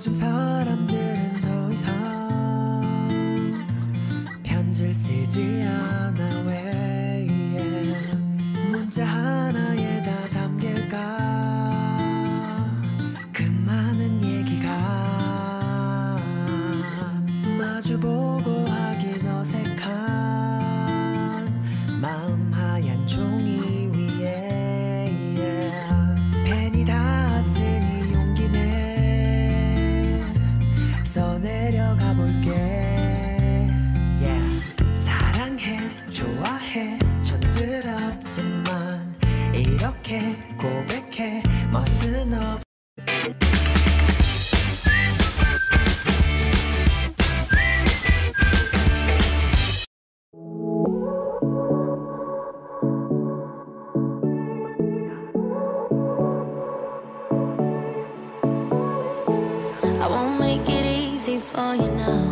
요즘 사람들은 더 이상 편지를 쓰지 않아. 왜 문자 하나에 다 담길까 그 많은 얘기가. 마주보고 하긴 어색한 마음 하얀 종이 위에 펜이 닿았으니 용기 내 써내려가 볼게. 사랑해 좋아해 촌스럽지만 이렇게 고백해 멋은 없. I won't make it easy for you now.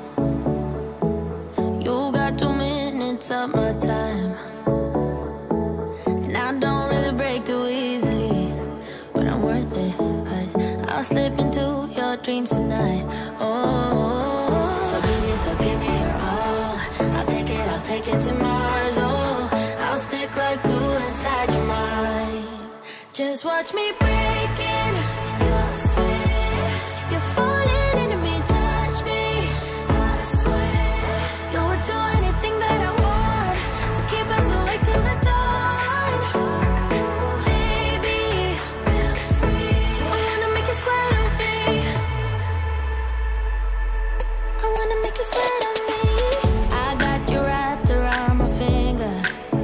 You got 2 minutes of my time, and I don't really break too easily, but I'm worth it, 'cause I'll slip into your dreams tonight. Oh, so give me your all. I'll take it to Mars. Oh, I'll stick like glue inside your mind. Just watch me breaking your sweat. You're falling into me, touch me. I swear you would do anything that I want, so keep us awake till the dawn. Ooh, baby, feel free. I wanna make you sweat on me. I wanna make you sweat on me. I got you wrapped around my finger,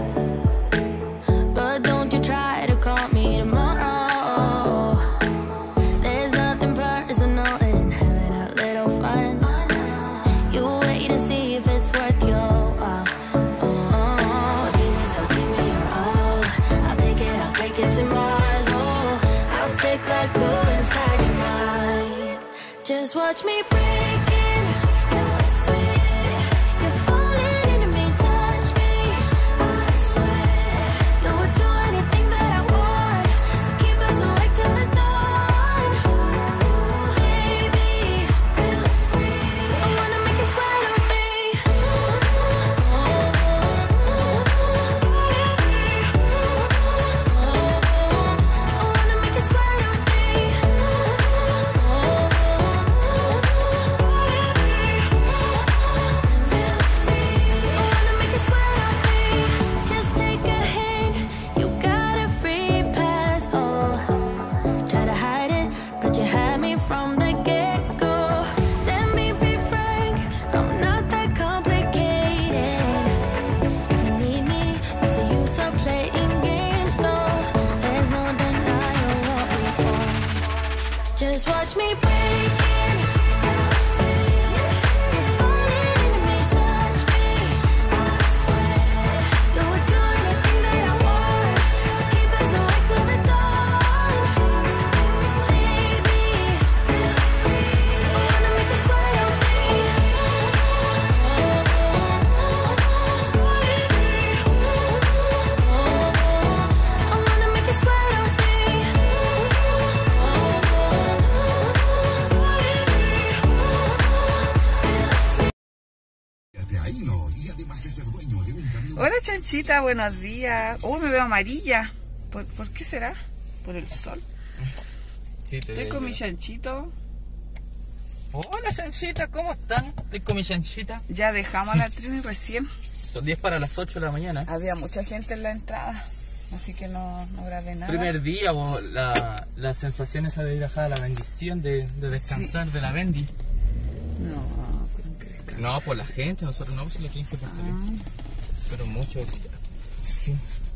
but don't you try to call me tomorrow. There's nothing personal in having a little fun. You wait and see if it's worth your while. So give me your all. I'll take it to Mars. Oh, I'll stick like glue inside your mind. Just watch me breaking your sweat. You're falling into me, touch me. I swear you would do anything that I want, so keep us awake till the dawn. Ooh, baby, feel free. I wanna make you sweat on me. I wanna make you sweat on me. Just take a hint, you got a free pass. Oh, try to hide it, but you had me from the get-go. Let me be frank, I'm not that complicated. If you need me, what's the use of playing games though? There's no denying what we want. Just watch me break it. You're falling into me, touch me. I swear you would do anything that I want, so keep us awake till the dawn. Baby, feel free. I wanna make you sweat on me. I wanna make you sweat on me. Hola Chanchita, buenos días. Uy, me veo amarilla. ¿Por qué será? ¿Por el sol? Sí, Estoy con mi chanchito. Hola Chanchita, ¿cómo están? Estoy con mi Chanchita. Ya dejamos a la Trini recién. Son 10 para las 8 de la mañana. Había mucha gente en la entrada, así que no grabé nada. Primer día, la sensación esa de ir a la bendición, de descansar de la bendi. No, pero que descanse. No, por la gente, nosotros no, pues los 15 por teléfono. Pero muchos, sí.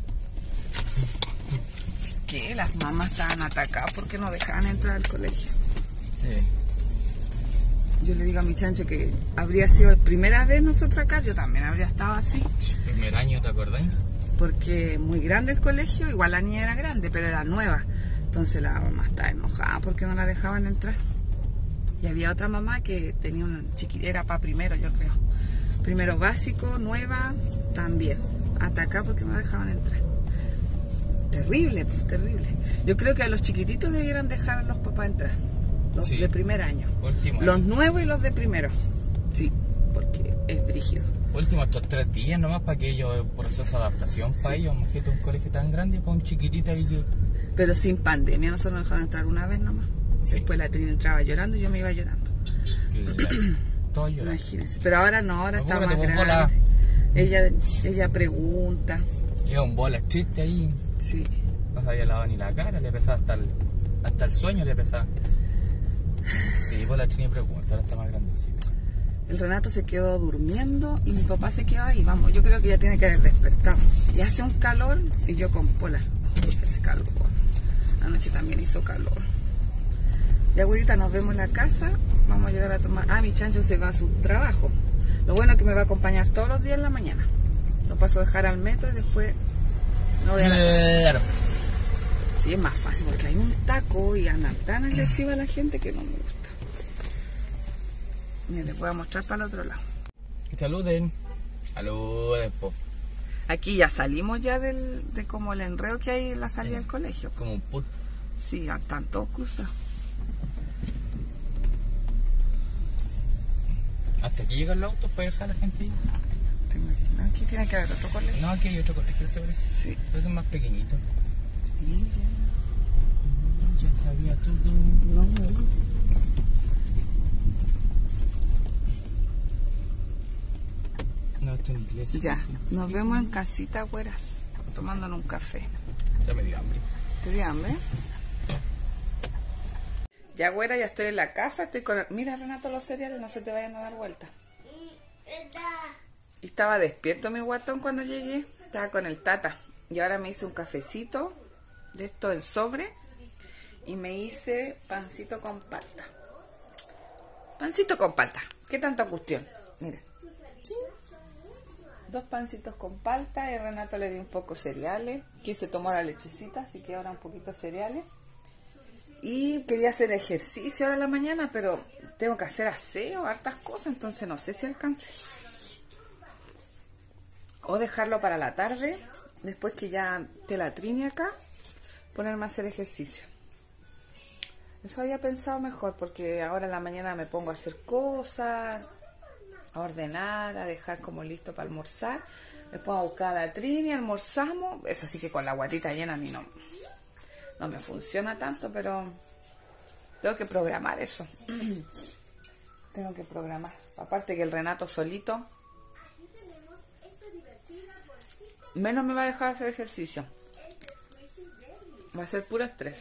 ¿Qué? Las mamás estaban atacadas porque no dejaban entrar al colegio. Sí. Yo le digo a mi chancho que habría sido la primera vez nosotros acá, yo también habría estado así. Primer año, ¿te acordás? Porque muy grande el colegio, igual la niña era grande, pero era nueva. Entonces la mamá estaba enojada porque no la dejaban entrar. Y había otra mamá que tenía una chiquita, era para primero, yo creo. Primero básico, nueva, también. Hasta acá porque no dejaban entrar. Terrible, pues, terrible. Yo creo que a los chiquititos debieran dejar a los papás entrar. los Sí. de primer año. Último Los año. nuevos y los de primero. Sí, porque es brígido. Último estos 3 días nomás para que ellos, proceso de adaptación para ellos, imagínate un colegio tan grande para un chiquitito ahí que... Pero sin pandemia, nosotros nos dejaron entrar una vez nomás. Sí. Después la Trini entraba llorando y yo me iba llorando. Todo llorando. Imagínense. Pero ahora no, ahora está Apúrate, más pues, grande. Ella pregunta. Llega un bola triste ahí, Sí. no sabía lavar ni la cara, le pesaba hasta el sueño le pesaba. Sí, pues la Trini pregunta, ahora está más grandecita. El Renato se quedó durmiendo y mi papá se quedó ahí. Vamos, yo creo que ya tiene que haber despertado. Y hace un calor y yo con polar. Ese calor. Anoche también hizo calor. Ya, abuelita, nos vemos en la casa. Vamos a llegar a tomar... Ah, mi chancho se va a su trabajo. Lo bueno es que me va a acompañar todos los días en la mañana. Lo paso a dejar al metro y después... No voy a la casa. Claro. Sí, es más fácil porque hay un taco y andan tan agresiva la gente que no me gusta. Mira, les voy a mostrar para el otro lado. Que saluden. Saluden, po. Aquí ya salimos ya de como el enredo que hay en la salida del colegio. Como un put. Sí, están todos cruzados. Hasta aquí llegan los autos para dejar a la gente ahí. ¿Te imaginas? Aquí tiene que haber otro colegio. No, aquí hay otro colegio, se parece. Sí. Pero son más pequeñitos. Y Ya sabía todo. ya, no me gusta. No, esto en inglés. Ya, nos vemos en casita, güeras, tomándonos un café. Ya me dio hambre. ¿Te dio hambre? Ya, güera, ya estoy en la casa, estoy con... Mira, Renato, los cereales, no se te vayan a dar vuelta. Y estaba despierto mi guatón cuando llegué, estaba con el tata. Y ahora me hice un cafecito de esto en sobre y me hice pancito con palta. Pancito con palta, ¿qué tanta cuestión? Miren. ¿Sí? 2 pancitos con palta y Renato le dio un poco cereales, que se tomó la lechecita, así que ahora un poquito cereales. Y quería hacer ejercicio ahora en la mañana, pero tengo que hacer aseo, hartas cosas, entonces no sé si alcance. O dejarlo para la tarde, después que ya te la Trini acá, ponerme a hacer ejercicio. Eso había pensado mejor, porque ahora en la mañana me pongo a hacer cosas, a ordenar, a dejar como listo para almorzar. Después a buscar a la Trini, almorzamos. Eso sí que con la guatita llena a mí no me funciona tanto, pero tengo que programar eso. Tengo que programar. Aparte que el Renato solito menos me va a dejar hacer ejercicio. Va a ser puro estrés.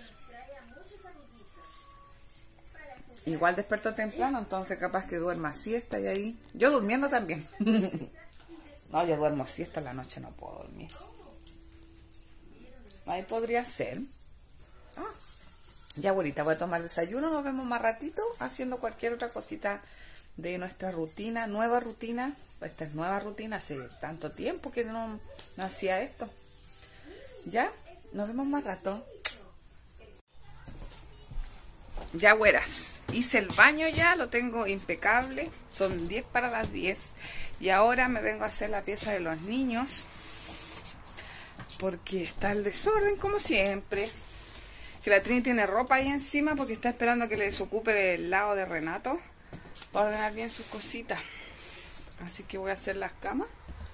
Igual desperto temprano, entonces capaz que duerma siesta y ahí... Yo durmiendo también. No, yo duermo siesta en la noche, no puedo dormir. Ahí podría ser. Ah, ya, abuelita, voy a tomar desayuno. Nos vemos más ratito haciendo cualquier otra cosita de nuestra rutina, nueva rutina. Esta es nueva rutina, hace tanto tiempo que no hacía esto. Ya, nos vemos más rato. Ya, güeras, hice el baño ya, lo tengo impecable. Son 10 para las 10. Y ahora me vengo a hacer la pieza de los niños, porque está el desorden como siempre. Que la Trini tiene ropa ahí encima porque está esperando que le desocupe del lado de Renato para ordenar bien sus cositas. Así que voy a hacer las camas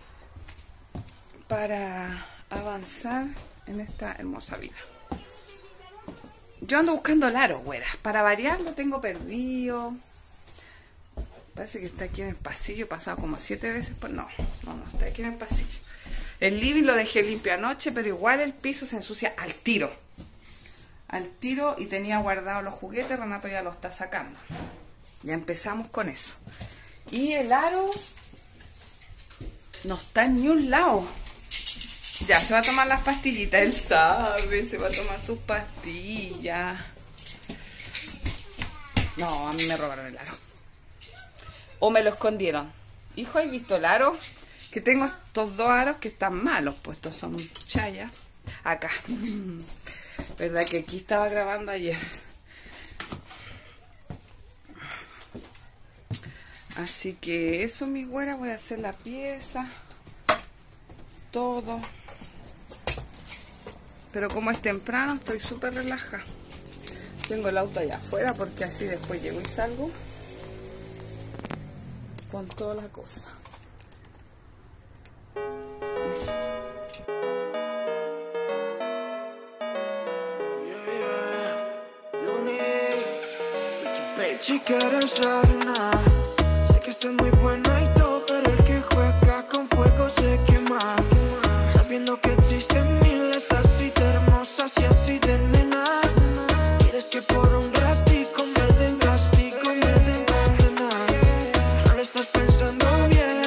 para avanzar en esta hermosa vida. Yo ando buscando el aro, güeras. Para variar lo tengo perdido. Parece que está aquí en el pasillo. He pasado como 7 veces por... No, está aquí en el pasillo. El living lo dejé limpio anoche, pero igual el piso se ensucia al tiro. Al tiro, y tenía guardados los juguetes. Renato ya lo está sacando. Ya empezamos con eso. Y el aro no está en ni un lado. Ya, se va a tomar las pastillitas, él sabe, se va a tomar sus pastillas. No, a mí me robaron el aro. O me lo escondieron. Hijo, ¿has visto el aro? Que tengo estos 2 aros que están malos, pues estos son chayas. Acá. ¿Verdad que aquí estaba grabando ayer? Así que eso, mi güera, voy a hacer la pieza. Todo. Pero como es temprano, estoy súper relajada. Tengo el auto allá afuera porque así después llego y salgo con toda la cosa. Si quieres reina, sé que estás muy buena y todo, pero el que juega con fuego se quema. Sabiendo que existen miles así de hermosas y así de nenas. Quieres que por un ratico me den castigo y me den condena. No lo estás pensando bien,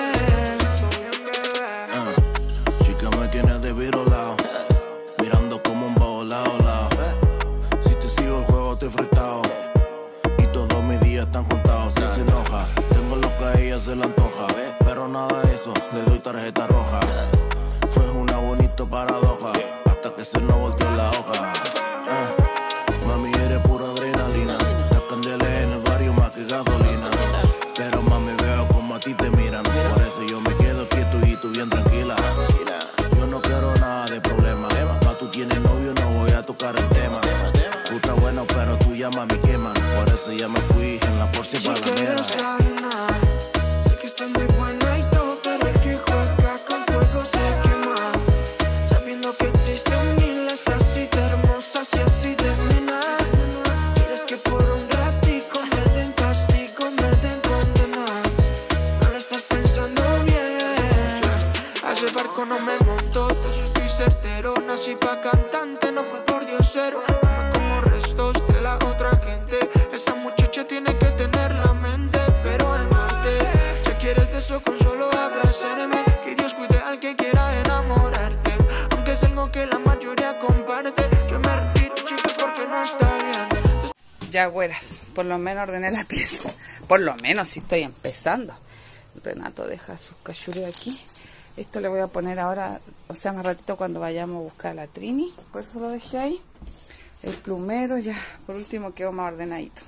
chica me tienes de virolao, mirando como un baolao. Si te sigo el juego te he fretado. Están contados, si se enoja, tengo lo que a ella se le antoja, pero nada de eso, le doy tarjeta roja. Fue una bonita paradoja, hasta que se nos volteó la hoja. Mami, eres pura adrenalina, las candelas en el barrio más que gasolina. Pero mami, veo como a ti te miran, por eso yo me quedo quieto y tú bien tranquila. Yo no quiero nada de problema, pa' tú tienes novio, no voy a tocar el tema. Tú estás bueno, pero tú ya mami queman, por eso ya me fui en la Porsche para la mierda. Sé que estás muy buena y todo, pero el que juega con fuego se quema. Sabiendo que existen miles así de hermosas y así de nenas. Quieres que por un ratico me den castigo, me den condena. No lo estás pensando bien. A ese barco no me montó, de eso estoy certero. Nací pa' cantante, no fue por diosero. Restos de la otra gente. Esa muchacha tiene que tener la mente, pero en Marte. Si quieres de eso con solo abrazarme, que Dios cuide al que quiera enamorarte. Aunque es algo que la mayoría comparte. Yo me retiro, chico, porque no está bien. Ya, güeras, por lo menos ordené la pieza. Por lo menos si estoy empezando. Renato deja sus cachures aquí. Esto le voy a poner ahora, o sea, más ratito cuando vayamos a buscar a la Trini. Por eso lo dejé ahí. El plumero ya, por último, quedó más ordenadito.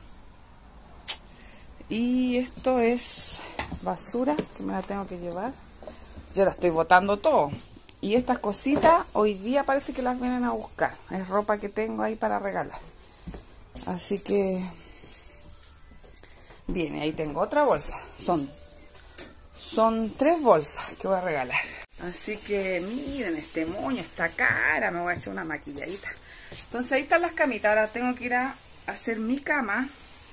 Y esto es basura, que me la tengo que llevar. Yo la estoy botando todo. Y estas cositas, hoy día parece que las vienen a buscar. Es ropa que tengo ahí para regalar. Así que... Bien, ahí tengo otra bolsa. Son 3 bolsas que voy a regalar. Así que miren este moño, esta cara. Me voy a echar una maquilladita. Entonces ahí están las camitas. Ahora tengo que ir a hacer mi cama.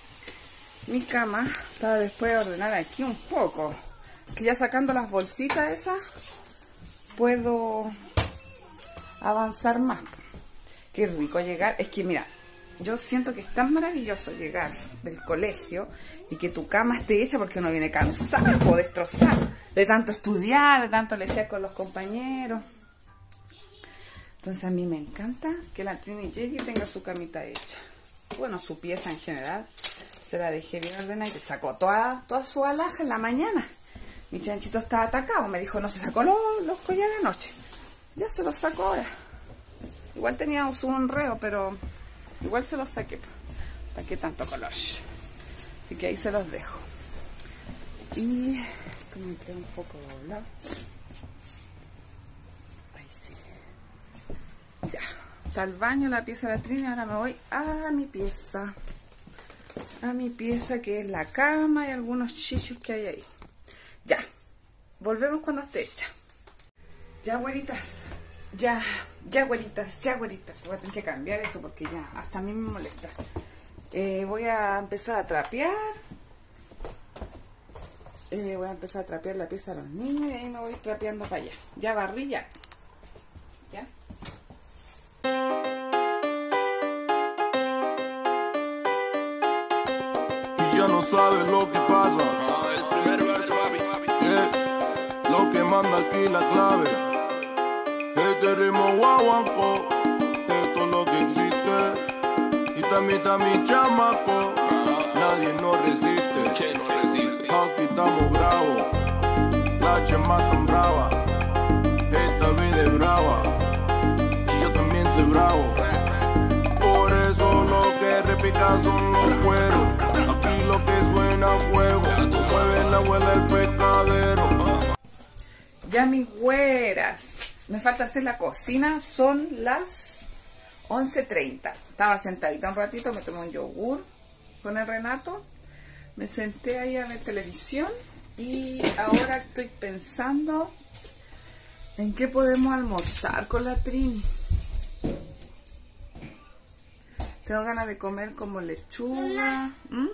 Para después ordenar aquí un poco. Que ya sacando las bolsitas esas puedo avanzar más. Qué rico llegar. Es que mira, yo siento que es tan maravilloso llegar del colegio y que tu cama esté hecha, porque uno viene cansado, destrozado de tanto estudiar, de tanto leer con los compañeros. Entonces a mí me encanta que la Trini llegue y tenga su camita hecha. Bueno, su pieza en general. Se la dejé bien ordenada y se sacó toda su alhaja en la mañana. Mi chanchito estaba atacado. Me dijo, no se sacó los collares anoche. Ya se los sacó ahora. Igual tenía su enreo, pero igual se los saqué. ¿Para qué tanto color? Así que ahí se los dejo. Y esto me queda un poco doblado. Ya, está el baño, la pieza de la Trini. Ahora me voy a mi pieza. A mi pieza, que es la cama y algunos chichis que hay ahí. Ya, volvemos cuando esté hecha. Ya, güeritas. Ya, güeritas. Voy a tener que cambiar eso porque ya, hasta a mí me molesta. Voy a empezar a trapear. Voy a empezar a trapear la pieza de los niños y ahí me voy trapeando para allá. Ya barrí ya. ¿Ya? Ya no sabes lo que pasa. El primer verso, papi. Lo que manda aquí la clave. Este ritmo guaguanco. Esto es lo que existe. Y también está mi chamaco. Nadie nos resiste. Aquí estamos bravos. La chema tan brava. Esta vida es brava. Y yo también soy bravo. Por eso lo que repica son los cueros. Aquí lo que suena fuego. Mueve la abuela el pescadero. Ya mis güeras. Me falta hacer la cocina. Son las 11:30. Estaba sentadita un ratito, me tomé un yogur con el Renato. Me senté ahí a ver televisión. Y ahora estoy pensando en qué podemos almorzar con la Trini. Tengo ganas de comer como lechuga.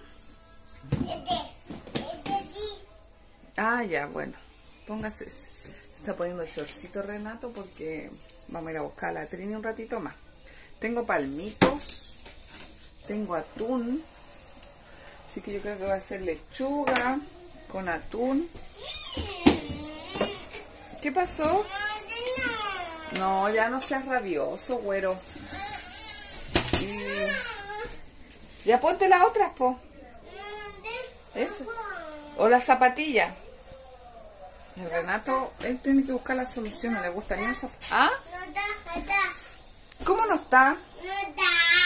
Ah, ya, bueno. Póngase ese. Está poniendo el chorcito Renato porque vamos a ir a buscar a la Trini un ratito más. Tengo palmitos. Tengo atún. Así que yo creo que va a ser lechuga con atún. ¿Qué pasó? No, ya no seas rabioso, güero. Y ya ponte las otras, po. Esa. O las zapatillas. El Renato, él tiene que buscar la solución, no le gusta ni esa. ¿Ah? No está. ¿Cómo no está? No está.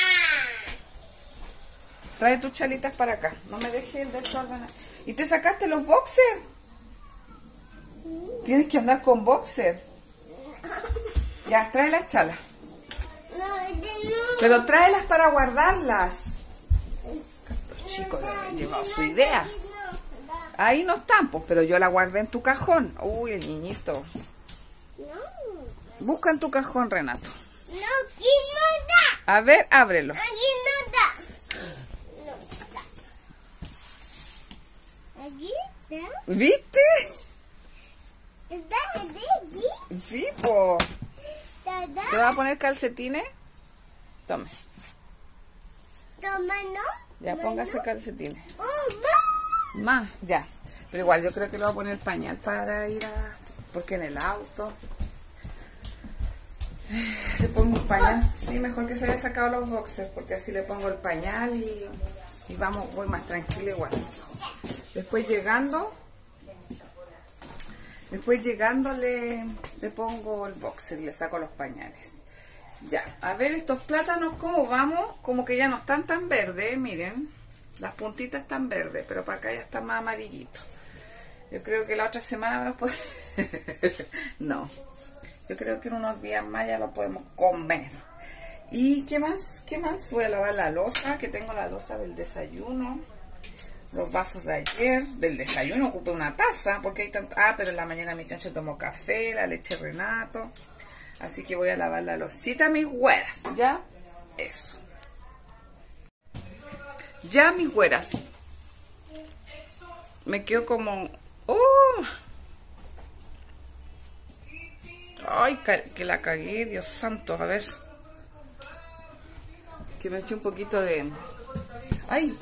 Trae tus chalitas para acá. No me dejes el desorden. ¿Y te sacaste los boxers? Tienes que andar con boxer. Ya, trae las chalas. No. Pero tráelas para guardarlas. Los chicos le han llevado su idea. Ahí no están, pues, pero yo la guardé en tu cajón. Uy, el niñito. No. Busca en tu cajón, Renato. No, aquí no está. A ver, ábrelo. Aquí no está. No está. Aquí está. ¿Viste? Está aquí. Sí, po. Está. ¿Te vas a poner calcetines? Tome. Toma, ¿no? Ya, póngase calcetines. Oh, ma. Más, ya. Pero igual yo creo que le voy a poner pañal para ir a... Porque en el auto... Le pongo un pañal. Sí, mejor que se haya sacado los boxers, porque así le pongo el pañal y vamos, voy más tranquila igual. Después llegando le pongo el boxer y le saco los pañales. Ya, a ver estos plátanos cómo vamos, como que ya no están tan verdes, miren. Las puntitas están verdes, pero para acá ya está más amarillito. Yo creo que la otra semana me los podré... No. Yo creo que en unos días más ya lo podemos comer. ¿Y qué más? ¿Qué más? Voy a lavar la loza, que tengo la loza del desayuno. Los vasos de ayer. Del desayuno ocupé una taza, porque hay tanto... Ah, pero en la mañana mi chancho tomó café, la leche Renato. Así que voy a lavar la losita, mis güeras. ¿Ya? Eso. Ya, mis güeras. Me quedo como... ¡Oh! Ay, que la cagué, Dios santo. A ver. Que me eché un poquito de... ¡Ay!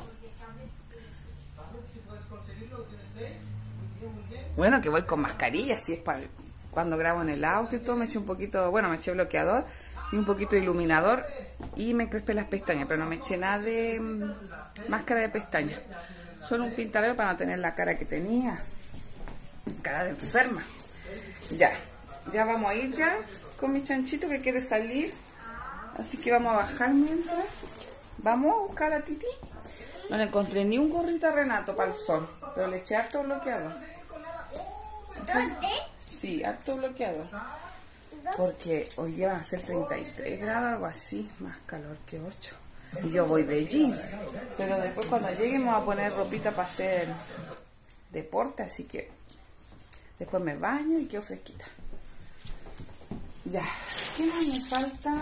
Bueno, que voy con mascarilla, así es para... Cuando grabo en el auto y todo, me eché un poquito... Bueno, me eché bloqueador y un poquito de iluminador. Y me crespé las pestañas, pero no me eché nada de máscara de pestañas. Solo un pintadero para no tener la cara que tenía. Cara de enferma. Ya. Ya vamos a ir ya con mi chanchito que quiere salir. Así que vamos a bajar mientras. Vamos a buscar a Titi. No le encontré ni un gorrito a Renato para el sol. Pero le eché harto bloqueador. ¿Dónde? Sí, harto bloqueador. Porque hoy día van a ser 33 grados, algo así. Más calor que 8. Y yo voy de jeans. Pero después cuando lleguemos a poner ropita para hacer deporte. Así que después me baño y quedo fresquita. Ya, ¿qué más me falta?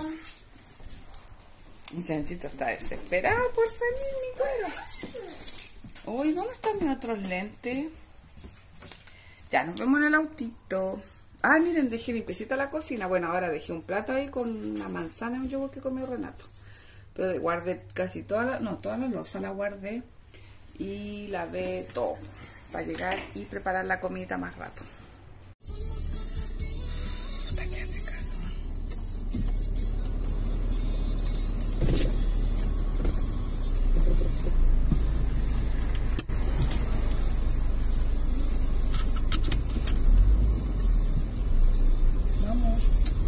Mi chanchito está desesperado por salir, mi cuero. Uy, ¿dónde están mis otros lentes? Ya, nos vemos en el autito. Ah, miren, dejé mi pesita en la cocina. Bueno, ahora dejé un plato ahí con una manzana y un yogur que comió Renato. Pero guardé casi toda la... No, toda la loza la guardé. Y lavé todo. Para llegar y preparar la comida más rato. Que hace calor. Vamos.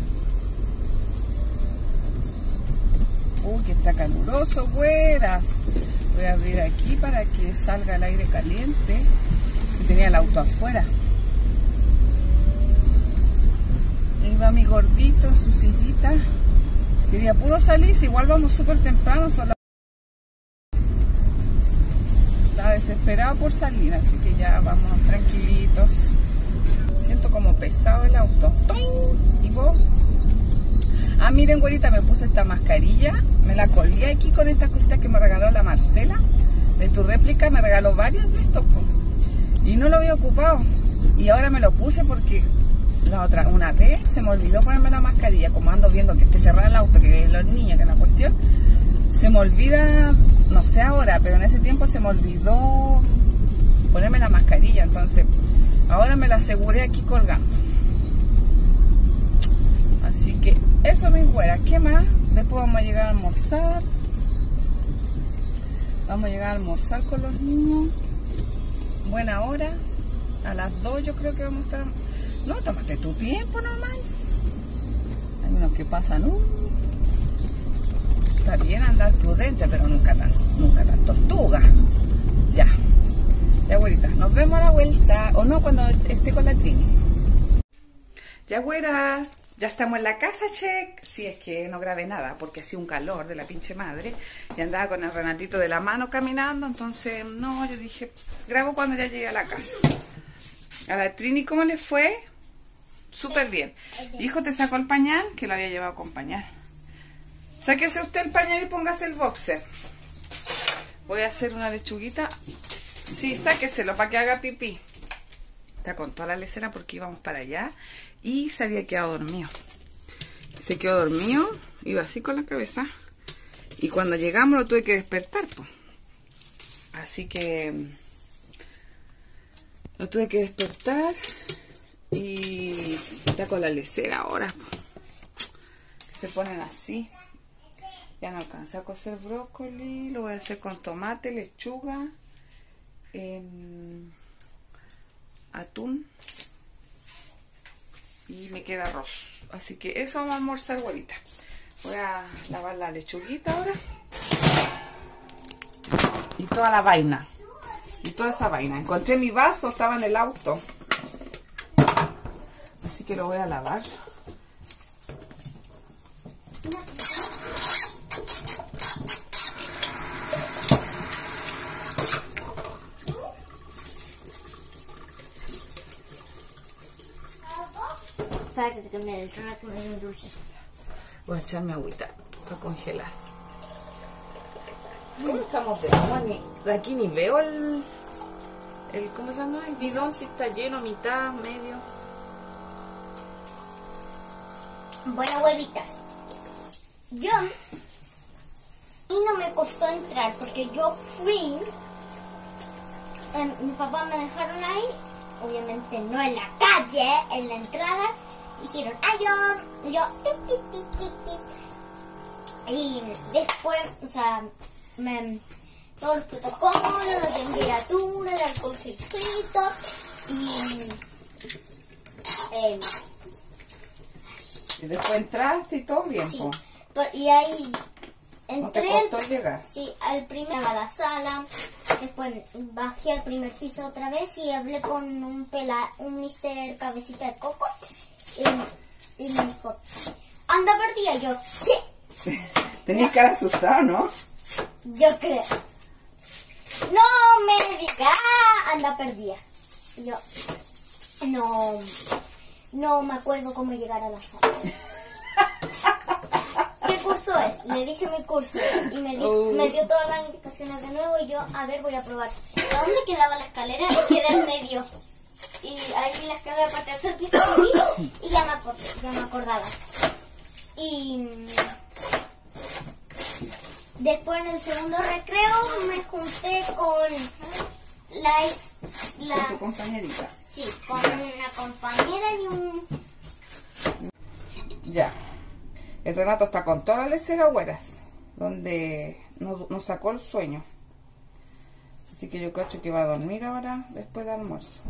Uy, que está caluroso, güeras. Voy a abrir aquí para que salga el aire caliente. Y tenía el auto afuera. Ahí va mi gordito en su sillita. Quería puro salir, si igual vamos súper temprano, solo está desesperado por salir, así que ya vamos tranquilitos. Siento como pesado el auto. ¿Y vos? Ah, miren, güerita, me puse esta mascarilla, me la colgué aquí con estas cositas que me regaló la Marcela. De tu réplica me regaló varias de estos, y no lo había ocupado. Y ahora me lo puse porque una vez se me olvidó ponerme la mascarilla, como ando viendo que esté cerrado el auto, que los niños, que la cuestión, se me olvida, no sé ahora, pero en ese tiempo se me olvidó ponerme la mascarilla, entonces ahora me la aseguré aquí colgando. Así que eso, mis güeras. ¿Qué más? Después vamos a llegar a almorzar. Vamos a llegar a almorzar con los niños. Buena hora. A las 2 yo creo que vamos a estar. No, tómate tu tiempo nomás. Hay unos que pasan. Está bien andar prudente, pero nunca tan tortuga. Ya. Ya, güerita. Nos vemos a la vuelta. O no, cuando esté con la Trini. Ya, güeras. Ya estamos en la casa, check. Si es que no grabé nada, porque hacía un calor de la pinche madre. Y andaba con el Renatito de la mano caminando. Entonces, no, yo dije, grabo cuando ya llegue a la casa. A la Trini, ¿cómo le fue? Súper bien. Hijo, ¿te sacó el pañal? Que lo había llevado con pañal. Sáquese usted el pañal y póngase el boxer. Voy a hacer una lechuguita. Sí, sáqueselo para que haga pipí. Está con toda la lecera porque íbamos para allá. Y se había quedado dormido. Se quedó dormido, iba así con la cabeza. Y cuando llegamos lo tuve que despertar, pues. Así que lo tuve que despertar. Y está con la lecera ahora, pues. Se ponen así. Ya no alcancé a cocer brócoli. Lo voy a hacer con tomate, lechuga, atún. Y me queda arroz. Así que eso vamos a almorzar, güerita. Voy a lavar la lechuguita ahora. Y toda la vaina. Y toda esa vaina. Encontré mi vaso, estaba en el auto. Así que lo voy a lavar. Para que te cambie el trono que me dio un dulce. Voy a echarme agüita para congelar. ¿Cómo estamos de agua? De aquí ni veo el ¿cómo se llama? El bidón, si está lleno, mitad, medio. Bueno, abuelitas, yo y no me costó entrar porque yo fui, mi papá me dejaron ahí, obviamente no en la calle, en la entrada, dijeron adiós, y yo y después, o sea, todos los protocolos, la temperatura, el alcoholcito Y después entraste y todo bien, sí, po. y ahí ¿No te entré, costó llegar? sí, al primer a la sala, después bajé al primer piso otra vez y hablé con un mister cabecita de coco y me dijo, anda perdida, yo, sí, Tenías cara asustado, ¿no? yo creo, no me diga, anda perdida, y yo, no me acuerdo cómo llegar a la sala. ¿Qué curso es? Le dije mi curso y me dio todas las indicaciones de nuevo y yo, a ver, voy a probar. ¿A dónde quedaba la escalera? Y queda en medio. Y ahí vi la escalera para el tercer piso y ya me acordaba. Y después en el segundo recreo me junté con Con tu compañerita. sí, con una compañera y un... Ya. El Renato está con toda la lecera, güeras, donde nos sacó el sueño. Así que yo cacho que va a dormir ahora después de almuerzo.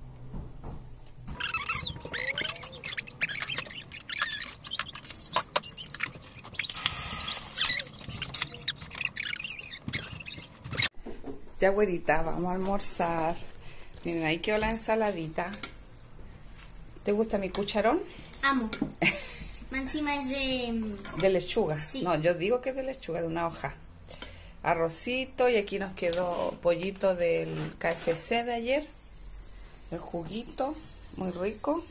Ya, güerita, vamos a almorzar. Miren, ahí quedó la ensaladita. ¿Te gusta mi cucharón? Amo. Más encima es De lechuga. Sí. No, yo digo que es de lechuga, de una hoja. Arrocito, y aquí nos quedó pollito del KFC de ayer. El juguito, muy rico.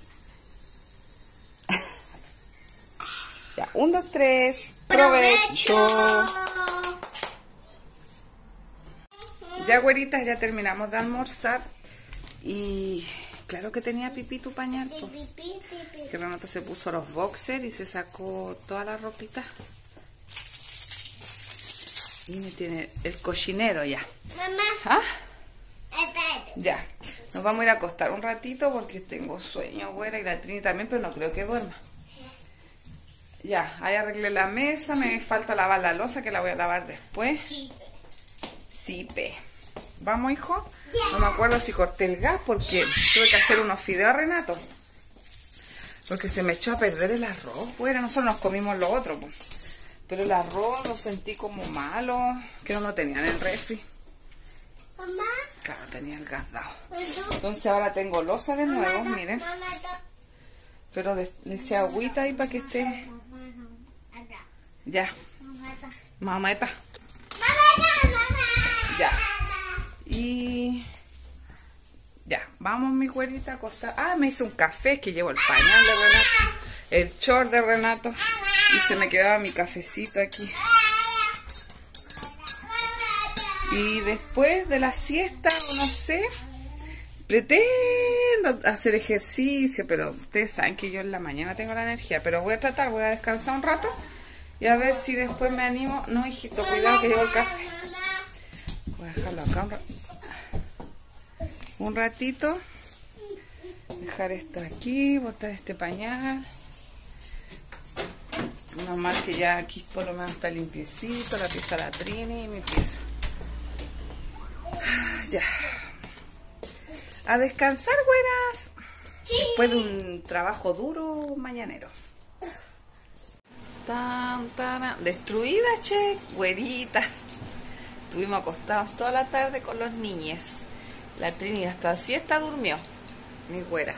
Ya, 1, 2, 3. ¡Provecho! Ya, güeritas, ya terminamos de almorzar. Y claro que tenía pipí tu pañal, po. Que Renato se puso los boxers y se sacó toda la ropita. Y me tiene el cochinero ya. Mamá. ¿Ah? Ya. Nos vamos a ir a acostar un ratito porque tengo sueño, güera, y la Trini también, pero no creo que duerma. Ya, ahí arreglé la mesa, me falta lavar la loza que la voy a lavar después. Sí, pe. ¿Vamos, hijo? No me acuerdo si corté el gas porque tuve que hacer unos fideos a Renato. Porque se me echó a perder el arroz, güera. Nosotros nos comimos lo otro, pues. Pero el arroz lo sentí como malo, que no lo tenía en el refri. Mamá. Claro, tenía el gas dado. Entonces ahora tengo loza de nuevo, miren. Pero le eché agüita ahí para que esté. Ya. Mameta. Ya. Y ya, vamos mi güerita a acostar. Ah, me hice un café, que llevo el pañal de Renato, el short de Renato, y se me quedaba mi cafecito aquí. Y después de la siesta, no sé, pretendo hacer ejercicio, pero ustedes saben que yo en la mañana tengo la energía, pero voy a descansar un rato y a ver si después me animo. No, hijito, cuidado que llevo el café. Voy a dejarlo acá un ratito, dejar esto aquí, botar este pañal. Menos mal que ya aquí por lo menos está limpiecito, la pieza la Trini y mi pieza. Ya. A descansar, güeras. Después de un trabajo duro mañanero. Destruida, che, güeritas. Estuvimos acostados toda la tarde con los niños. La Trini hasta siesta durmió. Mi güera.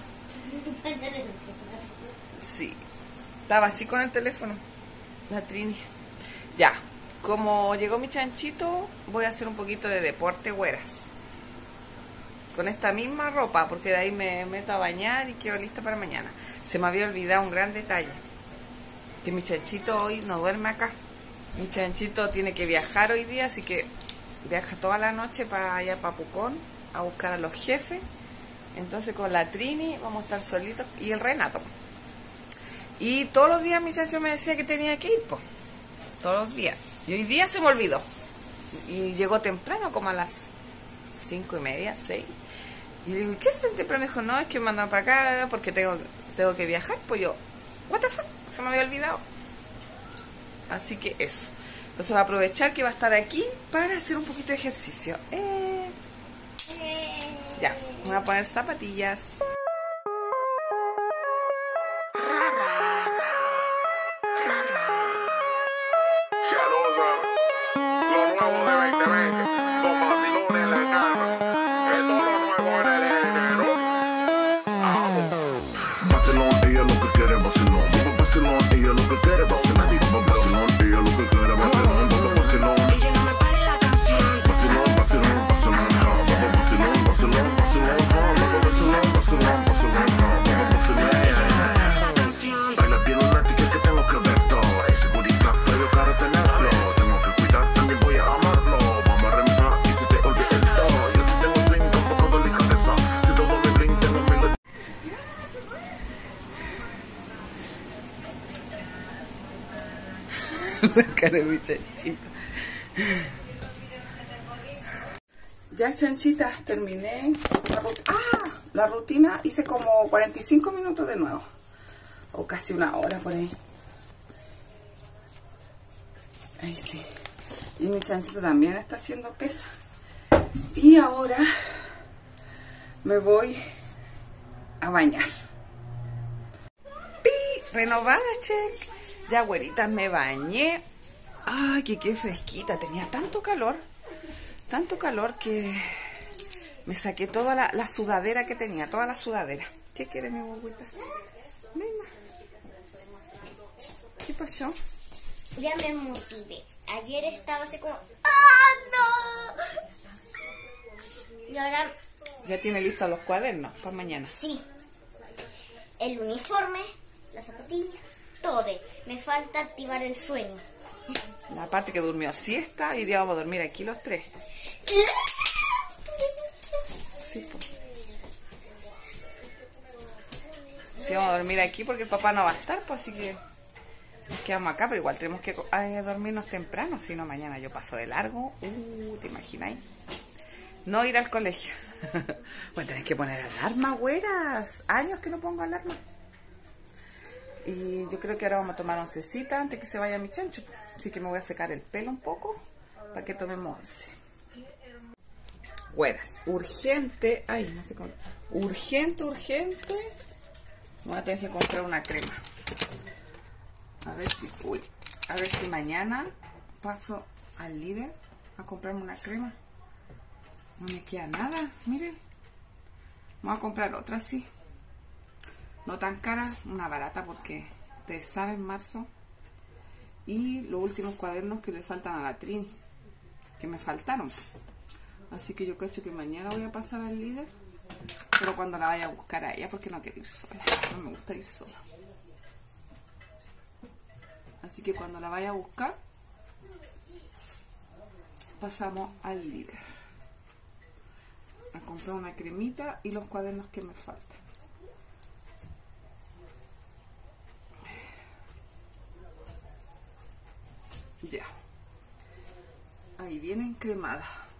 Sí. Estaba así con el teléfono. La Trini. Ya. Como llegó mi chanchito, voy a hacer un poquito de deporte, güeras. Con esta misma ropa, porque de ahí me meto a bañar y quedo lista para mañana. Se me había olvidado un gran detalle. Que mi chanchito hoy no duerme acá. Mi chanchito tiene que viajar hoy día, así que viaja toda la noche para allá, para Pucón, a buscar a los jefes. Entonces con la Trini vamos a estar solitos y el Renato. Y todos los días mi chancho me decía que tenía que ir, pues. Todos los días. Y hoy día se me olvidó. Y llegó temprano, como a las 5:30, 6. Y le digo, ¿qué es tan temprano? Me dijo, no, es que me mandan para acá porque tengo que viajar. Pues yo, what the fuck, se me había olvidado. Así que eso. Entonces voy a aprovechar que va a estar aquí para hacer un poquito de ejercicio. Ya, me voy a poner zapatillas. Lo nuevo de 2020, dos vacilones en la cama. Esto es lo nuevo en el género. Vacilón, ella lo que quiere vacilón. Vacilón, ella lo que quiere vacilón. Vacilón, ella lo que quiere vacilón. Vacilón. Ella no me pare la canción. Vacilón, vacilón, vacilón. Vacilón, vacilón, vacilón. Vacilón, vacilón, vacilón. Baila bien una tica que tengo que ver todo. Ese booty clap, yo quiero tenerlo. Tengo que cuidar, también voy a amarlo. Vamos a revisar y si te olvides el todo. Yo si tengo swing, tampoco doy cabeza. Si todo me brinca, tengo mil. La cara de mi chanchito. Ya, chanchitas, terminé la rutina. Hice como 45 minutos de nuevo, o casi una hora por ahí. Ahí sí. Y mi chanchito también está haciendo pesa. Y ahora me voy a bañar. ¡Pi! Renovada, check. Ya, güeritas, me bañé. Ay, que qué fresquita. Tenía tanto calor que me saqué toda la sudadera que tenía, toda la sudadera. ¿Qué quiere mi guaguita? Venga. pasó? Ya me motivé. Ayer estaba así como... ¡Ah, no! Y ahora Ya tiene listos los cuadernos para mañana. sí. El uniforme, las zapatillas, todo. Me falta activar el sueño. Aparte que durmió siesta, y hoy día vamos a dormir aquí los tres. Sí, pues. Sí, vamos a dormir aquí porque el papá no va a estar, pues así que nos quedamos acá, pero igual tenemos que dormirnos temprano, si no mañana yo paso de largo. ¿Te imagináis? No ir al colegio. Bueno, tenés que poner alarma, güeras. Años que no pongo alarma. Y yo creo que ahora vamos a tomar oncecita antes que se vaya mi chancho. Así que me voy a secar el pelo un poco para que tomemos once. Güeras, urgente. Ay, no sé cómo. Urgente. Voy a tener que comprar una crema. A ver si mañana paso al líder a comprarme una crema. No me queda nada, miren. Voy a comprar otra así. No tan cara, una barata porque ustedes saben, marzo. Y los últimos cuadernos que le faltan a la Trini, que me faltaron. Así que yo cacho que mañana voy a pasar al líder. Pero cuando la vaya a buscar a ella, porque no quiero ir sola. No me gusta ir sola. Así que cuando la vaya a buscar, pasamos al líder a comprar una cremita y los cuadernos que me faltan. Ya. Ahí viene encremada.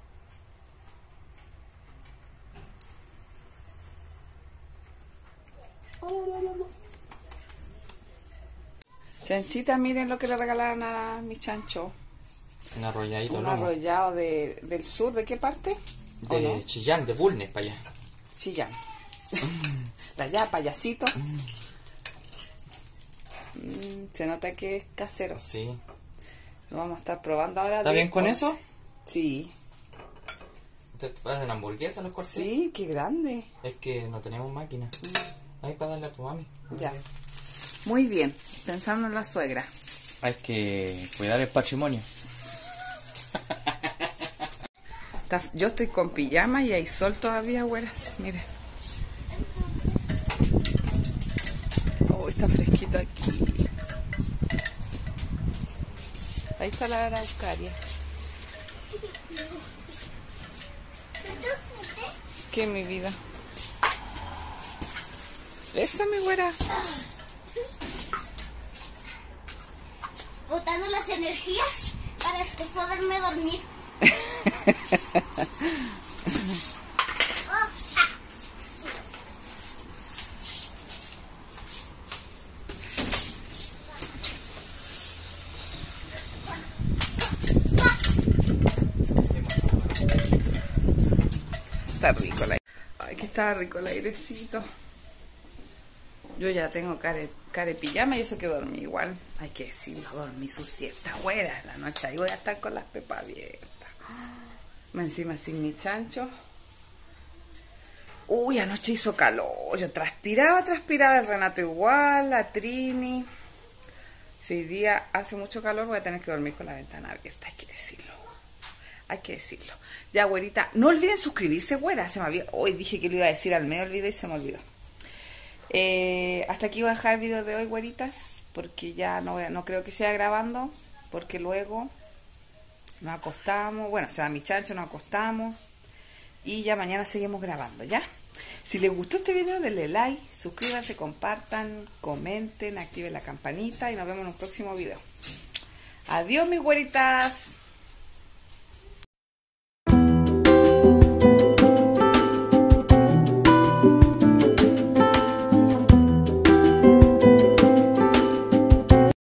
Chanchita, miren lo que le regalaron a mi chancho. Un arrolladito, Un ¿no? arrollado del sur. ¿De qué parte? ¿O De no? Chillán, de Bulnes, para allá. Chillán. De allá, payasito. Se nota que es casero. Sí. Lo vamos a estar probando ahora. ¿Está bien con eso? Sí. ¿Ustedes hacen hamburguesas los cortes? Sí, qué grande. Es que no tenemos máquina. Ahí para darle a tu mami. Ya. Muy bien. Pensando en la suegra. Hay que cuidar el patrimonio. Yo estoy con pijama y hay sol todavía, güeras. Mire. Oh, está fresquito aquí. Ahí está la araucaria. ¿Qué, mi vida? Esa, mi güera. Botando las energías para después poderme dormir. Está rico el aire. Ay, que está rico el airecito. Yo ya tengo cara de pijama y eso que dormí igual. Hay que decirlo, dormí su siesta, güera. La noche ahí voy a estar con las pepas abiertas. Encima sin mi chancho. Uy, anoche hizo calor. Yo transpiraba. El Renato igual, la Trini. Si hoy día hace mucho calor voy a tener que dormir con la ventana abierta. Hay que decirlo. Ya, güerita. No olviden suscribirse, güera. Se me olvidó. Hoy dije que lo iba a decir al medio, olvidé y se me olvidó. Hasta aquí voy a dejar el video de hoy, güeritas. Porque ya no creo que siga grabando. Porque luego nos acostamos. Bueno, se va mi chancho, nos acostamos. Y ya mañana seguimos grabando, ¿ya? Si les gustó este video, denle like, suscríbanse, compartan, comenten, activen la campanita y nos vemos en un próximo video. Adiós, mis güeritas.